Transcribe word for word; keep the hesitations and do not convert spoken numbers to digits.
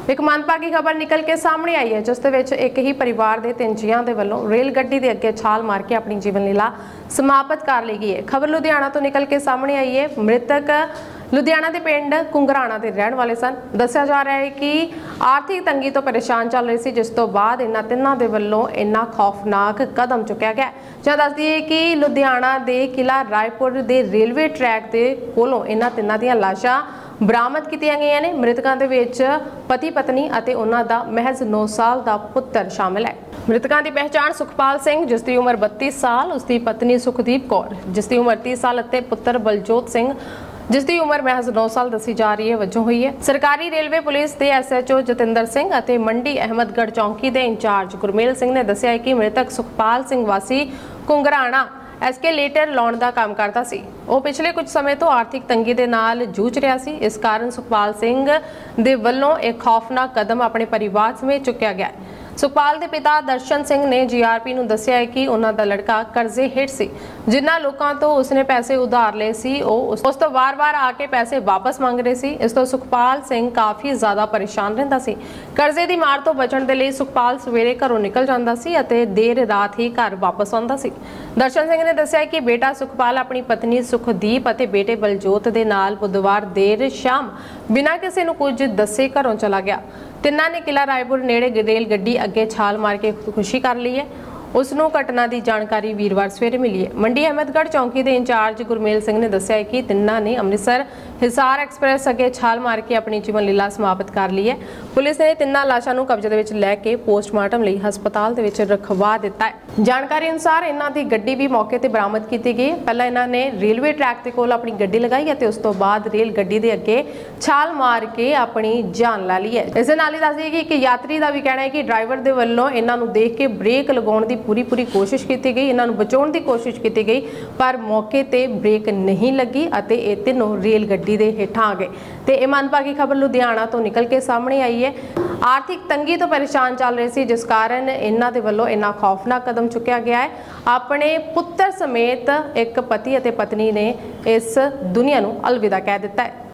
एक मनभागी खबर निकल के सामने आई है जिस दे विच एक ही परिवार के तीन जियां दे वल्लों रेल गड्डी के अगे छाल मार के अपनी जीवन लीला समाप्त कर ली गई है। खबर लुधियाना तो निकल के सामने आई है। मृतक लुधियाना के पिंड कुंगराणा के रहने वाले सन। दस्सिया जा रहा है कि आर्थिक तंगी तो परेशान चल रही सी, जिस तो बाद इन्हां तिन्हां दे वल्लों इन्ना खौफनाक कदम चुक्या गया। जहां दस दईए कि लुधियाना के किला रायपुर के रेलवे ट्रैक के कोलों इन्हां तिन्हां दीयां लाशां बरामद कीतियां गईयां ने। मृतकों के विच पति पत्नी अते उन्हां दा महज नौ साल का पुत्र शामिल है। मृतकों की पहचान सुखपाल सिंह जिसकी उम्र बत्ती साल, उसकी पत्नी सुखदीप कौर जिसकी उम्र तीस साल अते पुत्र बलजोत सिंह जिसकी उम्र महज नौ साल दसी जा रही है वजों हुई है। सरकारी रेलवे पुलिस के S H O Jatinder Singh अते मंडी अहमदगढ़ चौकी के इंचार्ज गुरमेल सिंह ने दस्सिया है कि मृतक सुखपाल सिंह वासी कुंगराणा एस्केलेटर लाउण का काम करता सी। वो पिछले कुछ समय तो आर्थिक तंगी के नाल जूझ रहा सी। इस कारण सुखपाल सिंह दे वल्लों एक खौफनाक कदम अपने परिवार समेत चुक्या गया है। सुखपाल के पिता दर्शन सिंह ने जी आर पी नूं दस्सिया है कि उन्हां दा लड़का कर्जे हेठ सी, जिन्हां लोकां तो उसने पैसे उधार ले सी उस तो वार वार आके पैसे वापस मंग रहे सी। इस तो सुखपाल सिंह काफ़ी ज़्यादा परेशान रहिंदा सी। कर्जे की मार तो बचण दे लई सुखपाल सवेरे घरों निकल जांदा सी अते देर रात ही घर वापस आउंदा सी। दर्शन सिंह ने दस्सिया कि बेटा सुखपाल अपनी पत्नी सुखदीप अते बेटे बलजोत दे नाल बुधवार देर शाम बिना किसी नूं कुछ दस्से घरों चला गया। तिन्ना ने किला रायपुर नेड़े रेल गड्डी अगे छाल मार के खुदकुशी कर ली है। उसनों घटना की जानकारी वीरवार सवेरे मिली है। मंडी अहमदगढ़ चौकी के इंचार्ज गुरमेल सिंह ने दस्सिया है कि तिन्ना ने अमृतसर हिसार एक्सप्रैस अगे छाल मार के अपनी जीवन लीला समाप्त कर ली है। पुलिस ने तिन्ना लाशां नूं कब्जे दे विच लैके पोस्टमार्टम लई हस्पताल दे विच रखवा दिता है। जानकारी अनुसार इन्हां दी गड्डी भी मौके ते बरामद की गई। पहला इन्हां ने रेलवे ट्रैक के कोल अपनी गड्डी लगाई है, उस तो बाद रेल गड्डी के अगे छाल मार के अपनी जान ला ली है। इस दे नाल ही दस दईए कि एक यात्री का भी कहना है कि ड्राइवर दे वल्लों इन्हां नूं देख के ब्रेक लगाउण दी पूरी पूरी कोशिश की गई, इन्हां नूं बचाउण दी कोशिश की गई, पर मौके ते ब्रेक नहीं लगी अते ये तीनों रेल गड्डी दे हेठां आ गए। ते इह मनभागी खबर लुधियाना तो निकल के सामने आई है। आर्थिक तंगी तो परेशान चल रही सी, जिस कारण इन्हां दे वल्लों इन्ना खौफनाक कदम चुक्या गया है। अपने पुत्र समेत एक पति अते पत्नी ने इस दुनिया नूं अलविदा कह दिता है।